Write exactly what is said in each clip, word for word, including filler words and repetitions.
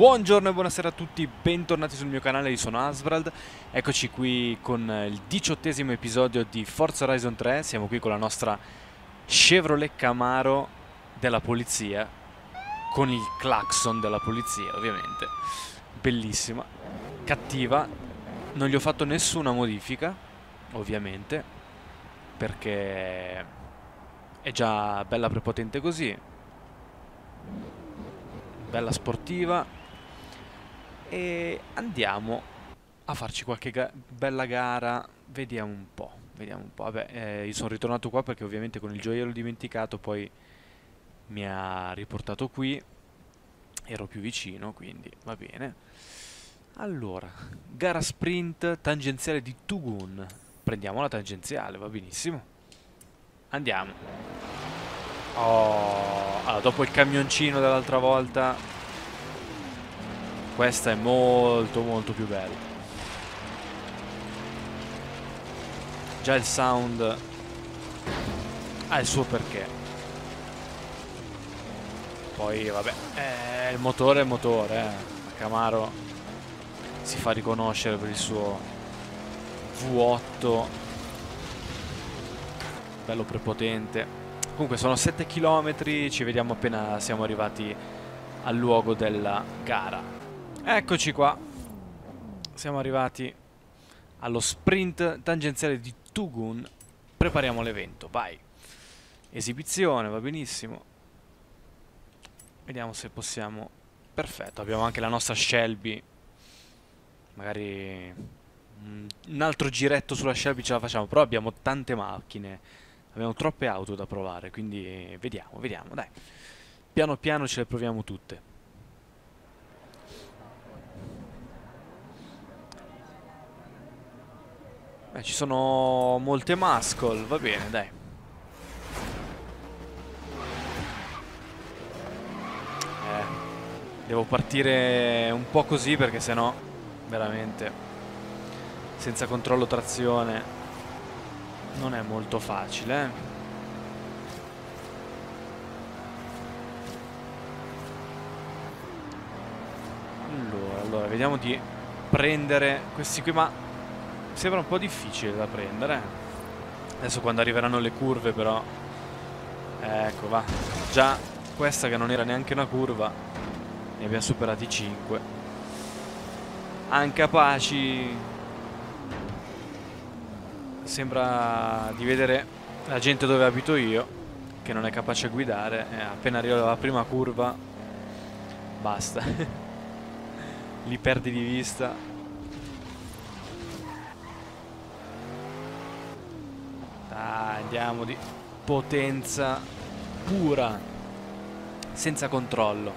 Buongiorno e buonasera a tutti, bentornati sul mio canale, io sono Asvrald. Eccoci qui con il diciottesimo episodio di Forza Horizon tre. Siamo qui con la nostra Chevrolet Camaro della polizia, con il clacson della polizia ovviamente. Bellissima, cattiva. Non gli ho fatto nessuna modifica, ovviamente, perché è già bella prepotente così, bella sportiva. E andiamo a farci qualche ga bella gara. Vediamo un po', vediamo un po'. Vabbè, eh, io sono ritornato qua perché ovviamente con il gioiello dimenticato poi mi ha riportato qui. Ero più vicino, quindi va bene. Allora, gara sprint tangenziale di Tugun. Prendiamo la tangenziale, va benissimo. Andiamo. Oh, allora, dopo il camioncino dell'altra volta, questa è molto molto più bella. Già il sound ha il suo perché. Poi vabbè, eh, il motore è il motore, eh. La Camaro si fa riconoscere per il suo V otto bello prepotente. Comunque sono sette chilometri, ci vediamo appena siamo arrivati al luogo della gara. Eccoci qua, siamo arrivati allo sprint tangenziale di Tugun. Prepariamo l'evento, vai. Esibizione, va benissimo. Vediamo se possiamo. Perfetto, abbiamo anche la nostra Shelby. Magari un altro giretto sulla Shelby ce la facciamo, però abbiamo tante macchine, abbiamo troppe auto da provare, quindi vediamo, vediamo, dai. Piano piano ce le proviamo tutte. Beh, ci sono molte muscle, va bene, dai. Eh, devo partire un po' così perché sennò veramente senza controllo trazione non è molto facile, eh. Allora, allora, vediamo di prendere questi qui, ma sembra un po' difficile da prendere. Adesso quando arriveranno le curve però, ecco, va. Già questa che non era neanche una curva, ne abbiamo superati cinque. Ancapaci. Sembra di vedere la gente dove abito io, che non è capace a guidare, e appena arriva la prima curva basta. Li perdi di vista. Dai, andiamo di potenza pura, senza controllo.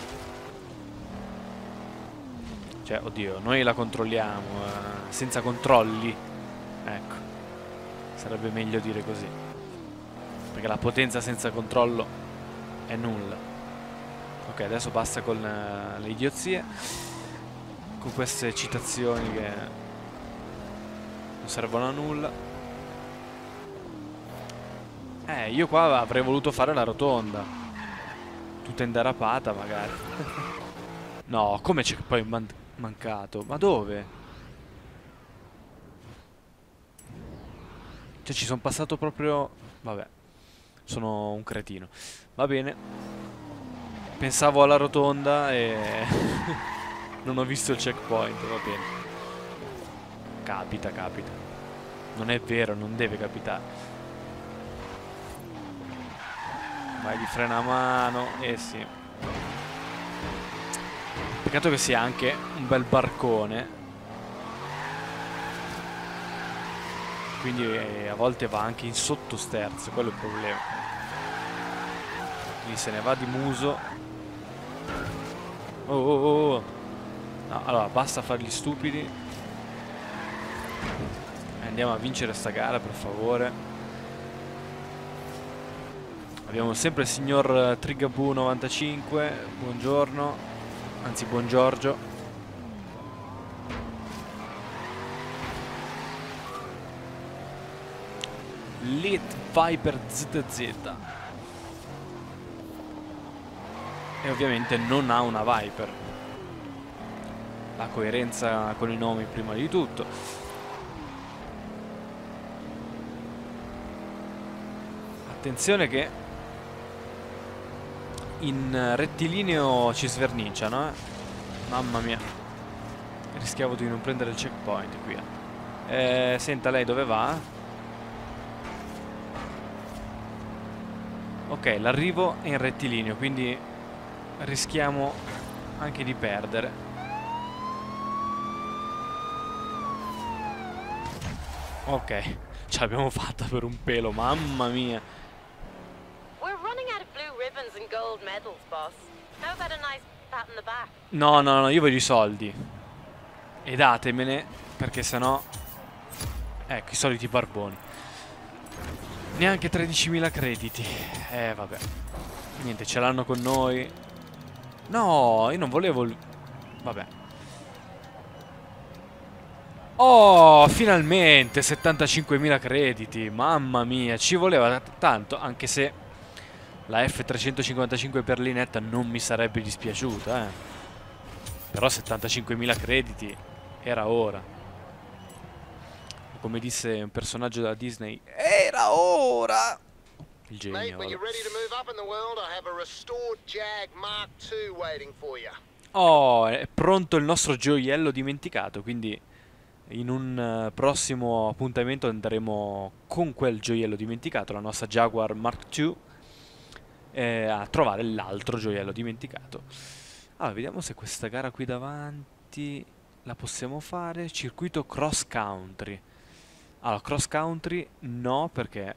Cioè, oddio, noi la controlliamo, eh, senza controlli. Ecco, sarebbe meglio dire così, perché la potenza senza controllo è nulla. Ok, adesso basta con uh, le idiozie, con queste citazioni che non servono a nulla. Eh, io qua avrei voluto fare la rotonda, tutta indarapata magari. No, come c'è poi man mancato? Ma dove? Cioè ci sono passato proprio. Vabbè, sono un cretino. Va bene. Pensavo alla rotonda e non ho visto il checkpoint, va bene. Capita, capita. Non è vero, non deve capitare. Vai di frena a mano, eh sì. Peccato che sia anche un bel barcone, quindi eh, a volte va anche in sottosterzo, quello è il problema. Quindi se ne va di muso. Oh oh oh. No, allora basta fare gli stupidi. Andiamo a vincere sta gara, per favore. Abbiamo sempre il signor Trigaboo novantacinque, buongiorno, anzi buon Giorgio. Lit Viper Z Z. E ovviamente non ha una Viper. la coerenza con i nomi prima di tutto. Attenzione che in rettilineo ci sverniciano, eh. Mamma mia, rischiavo di non prendere il checkpoint qui. Eh, senta, lei dove va? Ok, l'arrivo è in rettilineo, quindi rischiamo anche di perdere. Ok, ce l'abbiamo fatta per un pelo, mamma mia. No, no, no, io voglio i soldi. E datemene, perché sennò... Ecco, i soliti barboni. Neanche tredicimila crediti. Eh, vabbè. Niente, ce l'hanno con noi. No, io non volevo... il- Vabbè. Oh, finalmente settantacinquemila crediti. Mamma mia, ci voleva tanto, anche se la F trecentocinquantacinque berlinetta non mi sarebbe dispiaciuta, eh. Però settantacinquemila crediti era ora. Come disse un personaggio della Disney, era ora! Il genio. Oh, è pronto il nostro gioiello dimenticato, quindi in un uh, prossimo appuntamento andremo con quel gioiello dimenticato, la nostra Jaguar Mark due, eh, a trovare l'altro gioiello dimenticato. Allora, vediamo se questa gara qui davanti la possiamo fare. Circuito cross country. Allora, cross country no, perché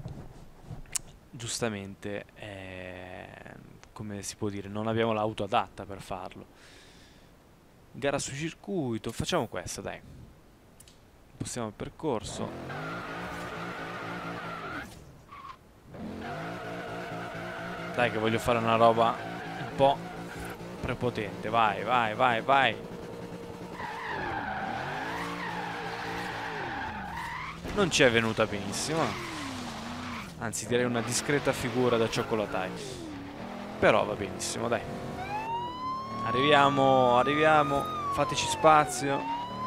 giustamente eh, come si può dire, non abbiamo l'auto adatta per farlo. Gara su circuito, facciamo questa, dai. Possiamo il percorso. Dai che voglio fare una roba un po' prepotente. Vai, vai, vai, vai. Non ci è venuta benissimo, anzi direi una discreta figura da cioccolatai. Però va benissimo, dai. Arriviamo, arriviamo. Fateci spazio.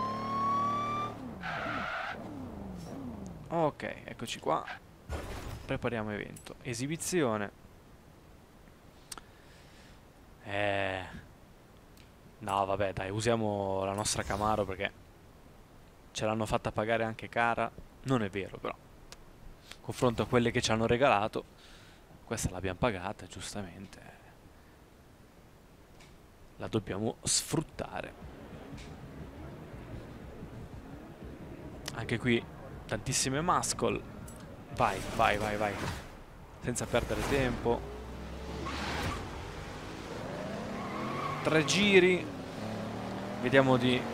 Ok, eccoci qua. Prepariamo evento. Esibizione. Eh... No, vabbè, dai, usiamo la nostra Camaro perché ce l'hanno fatta pagare anche cara. Non è vero, però. Confronto a quelle che ci hanno regalato, questa l'abbiamo pagata, giustamente. La dobbiamo sfruttare. Anche qui tantissime muscle. Vai, vai, vai, vai. Senza perdere tempo. Tre giri. Vediamo di...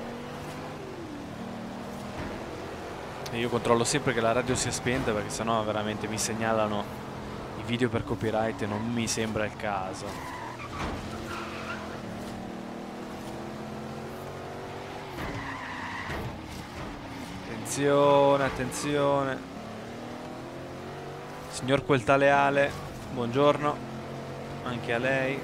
E io controllo sempre che la radio sia spenta, perché sennò veramente mi segnalano i video per copyright e non mi sembra il caso. Attenzione, attenzione. Signor Quelta Leale, buongiorno. Anche a lei.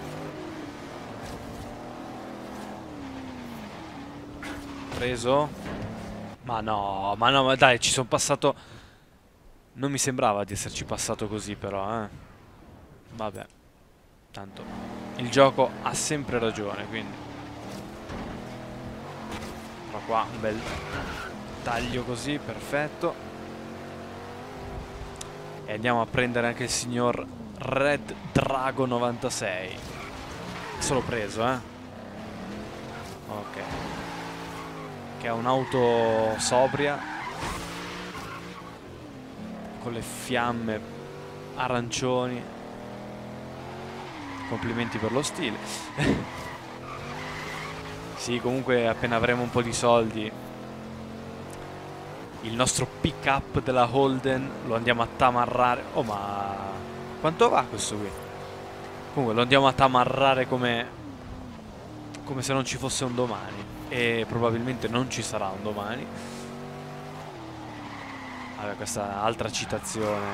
Preso? Ma no, ma no, ma dai, ci sono passato... Non mi sembrava di esserci passato così, però, eh. Vabbè. Tanto il gioco ha sempre ragione, quindi... Però qua un bel taglio così, perfetto. E andiamo a prendere anche il signor Red Drago novantasei. Solo preso, eh. Ok. Che è un'auto sobria, con le fiamme arancioni. Complimenti per lo stile. Sì, comunque appena avremo un po' di soldi, il nostro pick up della Holden lo andiamo a tamarrare. Oh, ma quanto va questo qui? Comunque lo andiamo a tamarrare come come se non ci fosse un domani. E probabilmente non ci sarà un domani. Vabbè, questa altra citazione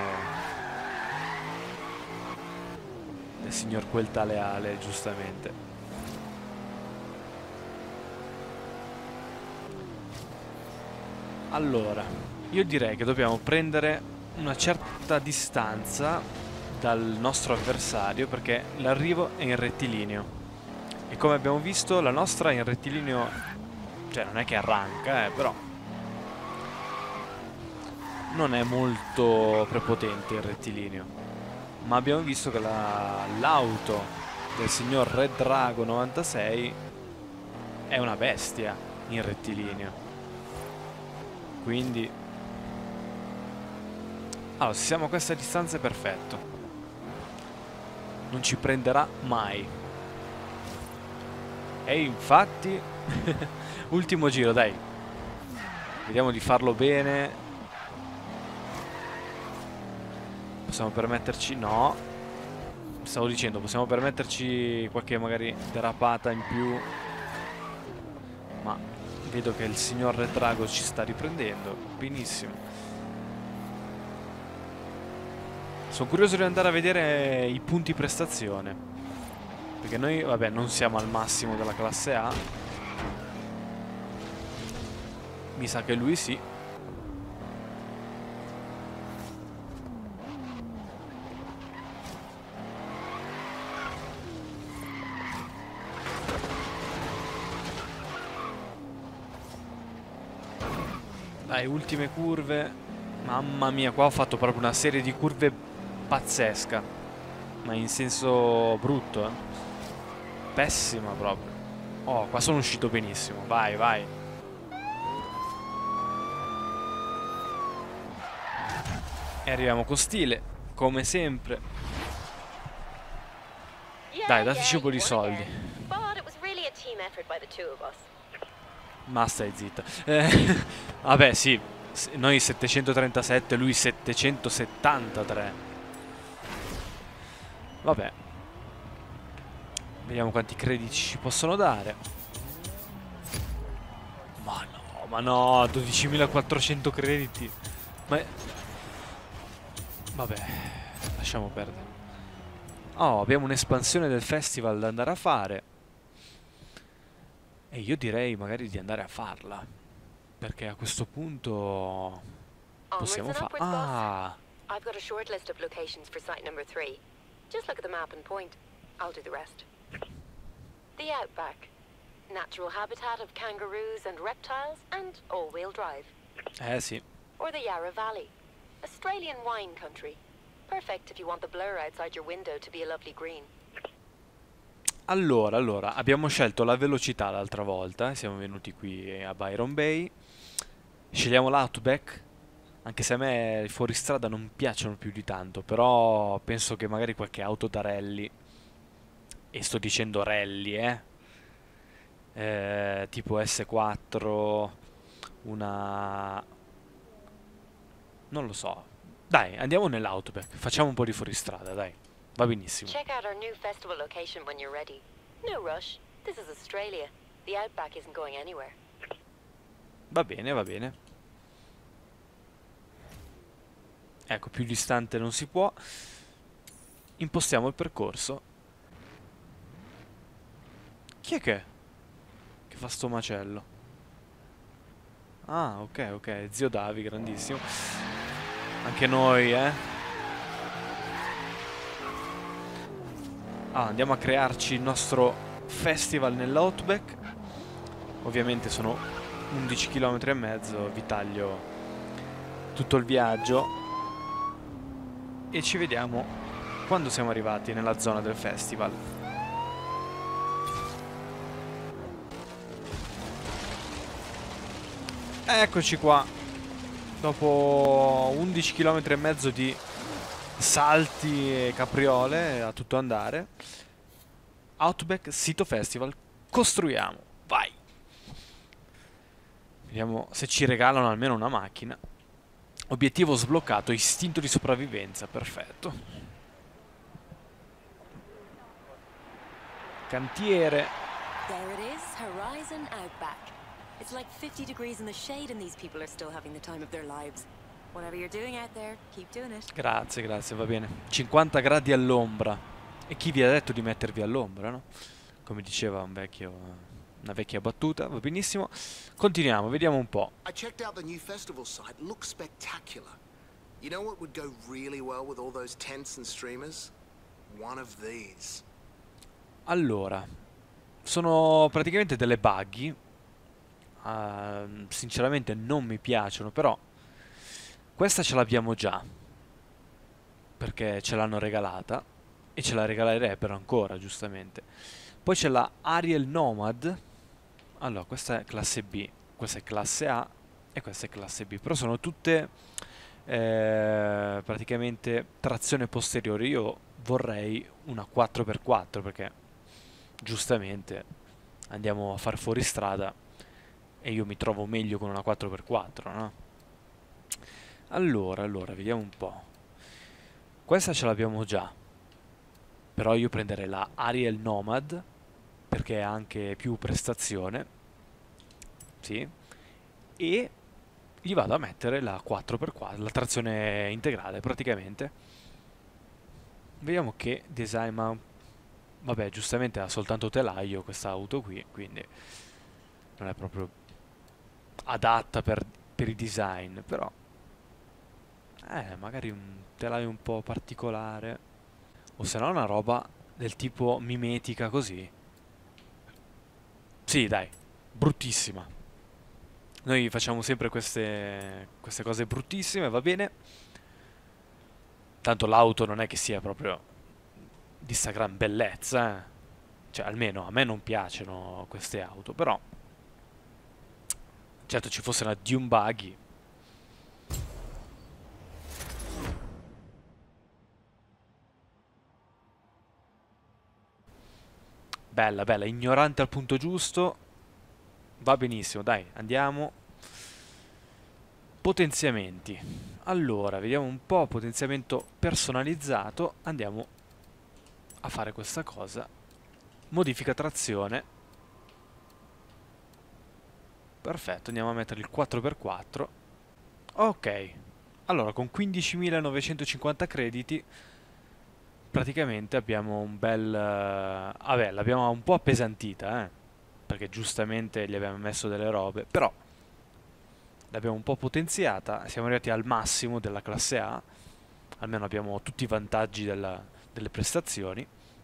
del signor Quelta Leale, giustamente. Allora, io direi che dobbiamo prendere una certa distanza dal nostro avversario perché l'arrivo è in rettilineo. E come abbiamo visto, la nostra in rettilineo, cioè non è che arranca, eh, però non è molto prepotente il rettilineo. Ma abbiamo visto che l'auto del signor Red Drago novantasei è una bestia in rettilineo. Quindi, allora, se siamo a questa distanza è perfetto. Non ci prenderà mai. E infatti, ultimo giro, dai. Vediamo di farlo bene. Possiamo permetterci... No. Stavo dicendo, possiamo permetterci qualche magari derapata in più. Ma vedo che il signor Red Drago ci sta riprendendo. Benissimo. Sono curioso di andare a vedere i punti prestazione. Perché noi, vabbè, non siamo al massimo della classe A. Mi sa che lui sì. Dai, ultime curve. Mamma mia, qua ho fatto proprio una serie di curve pazzesca. Ma in senso brutto, eh. Pessima proprio. Oh, qua sono uscito benissimo. Vai, vai. E arriviamo con stile, come sempre. Dai, dateci un po' di soldi. Ma stai zitta. Eh, vabbè, sì. Noi settecentotrentasette, lui settecentosettantatré. Vabbè. Vediamo quanti crediti ci possono dare. Ma no, ma no, dodicimilaquattrocento crediti. Ma... Vabbè, lasciamo perdere. Oh, abbiamo un'espansione del festival da andare a fare. E io direi magari di andare a farla. Perché a questo punto possiamo fare... Ah! I've got a short list of locations for site number three. Just look at the map and point. I'll do the rest. The Outback. Natural habitat of kangaroos and reptiles and all-wheel drive. Eh sì. Or the Yarra Valley. Australian wine country. Perfect if you want the blur outside your window to be a lovely green. Allora, allora, abbiamo scelto la velocità l'altra volta. Siamo venuti qui a Byron Bay. Scegliamo l'Outback. Anche se a me i fuoristrada non piacciono più di tanto. Però penso che magari qualche auto da rally... E sto dicendo rally, eh? eh tipo S quattro, una... Non lo so. Dai, andiamo nell'Outback. Facciamo un po' di fuoristrada, dai. Va benissimo. Check out our new festival location when you're ready. No rush. This is Australia. The Outback isn't going anywhere. Va bene, va bene. Ecco, più distante non si può. Impostiamo il percorso. Chi è che che fa sto macello? Ah, ok, ok, zio Davi, grandissimo. Anche noi, eh. Ah, andiamo a crearci il nostro festival nell'Outback. Ovviamente sono undici chilometri e mezzo, vi taglio tutto il viaggio. E ci vediamo quando siamo arrivati nella zona del festival. Eccoci qua. Dopo undici chilometri e mezzo di salti e capriole a tutto andare. Outback Sito Festival. Costruiamo. Vai. Vediamo se ci regalano almeno una macchina. Obiettivo sbloccato. Istinto di sopravvivenza. Perfetto. Cantiere. There it is, Horizon Outback. It's like fifty degrees in the shade and these people are still having the time of their lives. Whatever you're doing out there, keep doing it. Grazie, grazie, va bene. cinquanta gradi all'ombra. E chi vi ha detto di mettervi all'ombra, no? Come diceva un vecchio una vecchia battuta, va benissimo. Continuiamo, vediamo un po'. I checked out the new festival site. Looks spectacular. You know what would go really well with all those tents and streamers? One of these. Allora, sono praticamente delle buggy. Uh, sinceramente non mi piacciono, però questa ce l'abbiamo già, perché ce l'hanno regalata e ce la regalerebbero ancora, giustamente. Poi c'è la Ariel Nomad. Allora, questa è classe B, questa è classe A e questa è classe B, però sono tutte eh, praticamente trazione posteriore. Io vorrei una quattro per quattro perché giustamente andiamo a far fuori strada e io mi trovo meglio con una quattro per quattro, no? Allora, allora, vediamo un po'. Questa ce l'abbiamo già, però io prenderei la Ariel Nomad perché ha anche più prestazione, sì, e gli vado a mettere la quattro per quattro, la trazione integrale praticamente. Vediamo che design, ma vabbè, giustamente ha soltanto telaio questa auto qui, quindi non è proprio adatta per, per i design, però eh, magari un telaio un po' particolare, o se no una roba del tipo mimetica così. Sì, dai, bruttissima. Noi facciamo sempre queste, queste cose bruttissime, va bene. Tanto l'auto non è che sia proprio di sta gran bellezza, eh. Cioè, almeno a me non piacciono queste auto, però certo ci fosse una Dune Buggy. Bella, bella, ignorante al punto giusto. Va benissimo, dai, andiamo. Potenziamenti. Allora, vediamo un po'. Potenziamento personalizzato. Andiamo a fare questa cosa. Modifica trazione. Perfetto, andiamo a mettere il quattro per quattro. Ok. Allora, con quindicimilanovecentocinquanta crediti praticamente abbiamo un bel... Uh, vabbè, l'abbiamo un po' appesantita, eh, perché giustamente gli abbiamo messo delle robe, però l'abbiamo un po' potenziata, siamo arrivati al massimo della classe A, almeno abbiamo tutti i vantaggi della, delle prestazioni.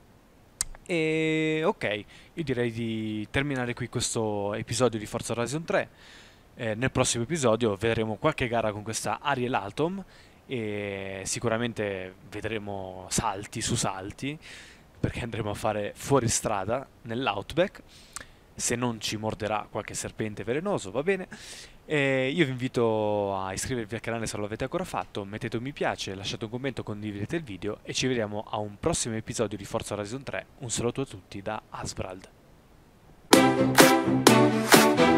E ok, io direi di terminare qui questo episodio di Forza Horizon tre. Eh, nel prossimo episodio vedremo qualche gara con questa Ariel Atom e sicuramente vedremo salti su salti perché andremo a fare fuori strada nell'Outback, se non ci morderà qualche serpente velenoso, va bene. E io vi invito a iscrivervi al canale se non l'avete ancora fatto, mettete un mi piace, lasciate un commento, condividete il video e ci vediamo a un prossimo episodio di Forza Horizon tre. Un saluto a tutti da Asbrald.